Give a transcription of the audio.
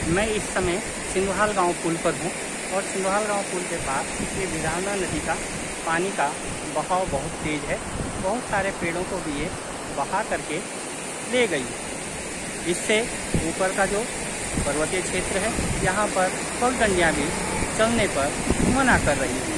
मैं इस समय सिंधवाल गांव पुल पर हूं और सिंधवाल गांव पुल के पास ये वीरांगना नदी का पानी का बहाव बहुत तेज है। बहुत सारे पेड़ों को भी ये बहा करके ले गई। इससे ऊपर का जो पर्वतीय क्षेत्र है यहाँ पर पगडंडियाँ भी चलने पर मना कर रही है।